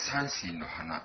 三線の花。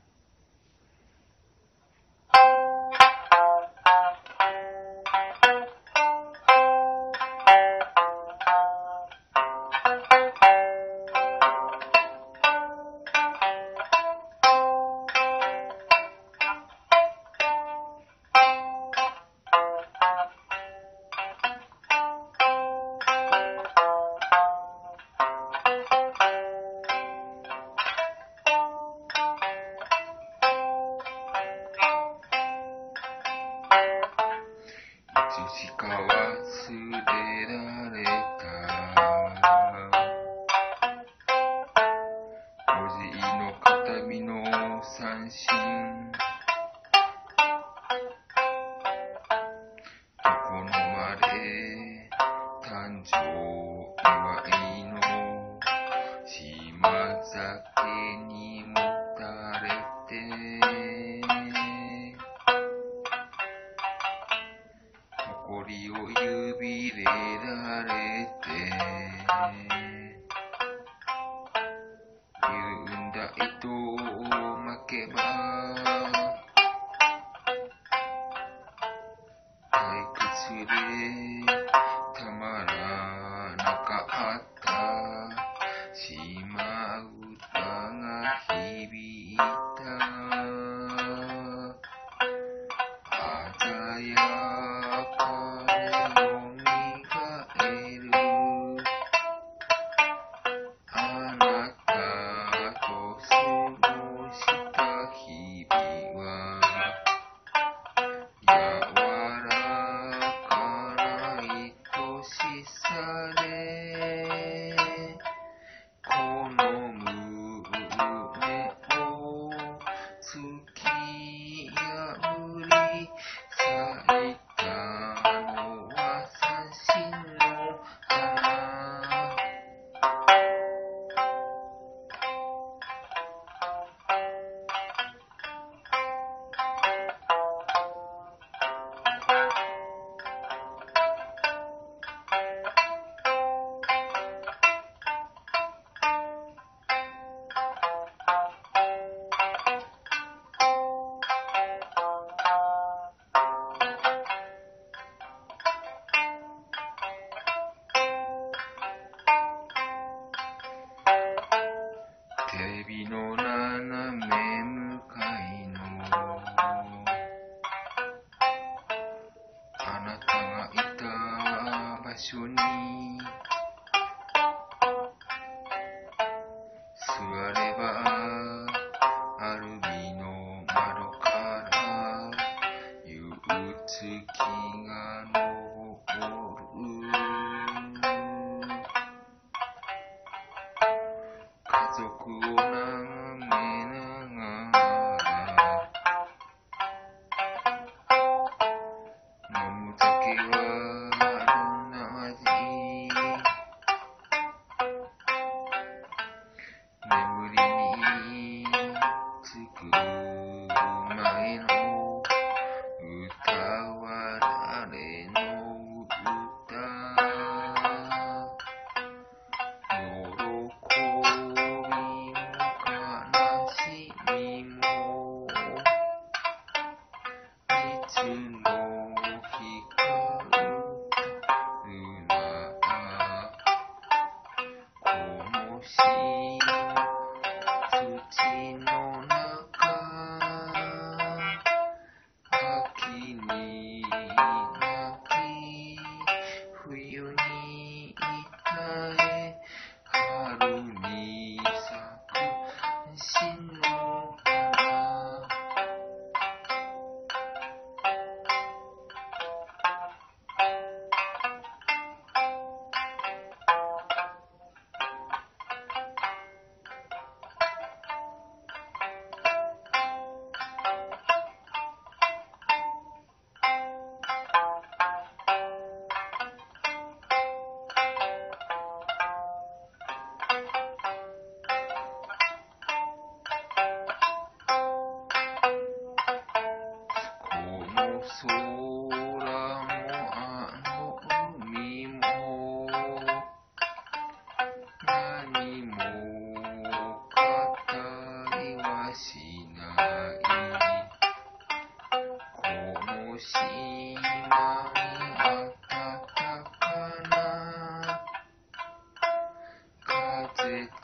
いつしか忘れられたおじいの形見の三線、床の間で誕生祝いの島酒にもたれて誇りを指でられて緩んだ糸を巻けば退屈でたまらなかった島唄が響いた鮮やかでよみがえるあなたと過ごした日々は柔らかな愛しさでこの胸を突き破り咲いたのは三線の花。テレビの斜め向かいのあなたがいた場所に座ればアルミの窓から夕月が昇る家族を眺めながら飲む酒はどんな味眠りにつく前の歌は誰の歌喜びも悲しみもいつの日か歌うなこの土の中秋に泣き冬に痛え春に咲く新の花。空もあの海も何も語しない。この島に暖かな風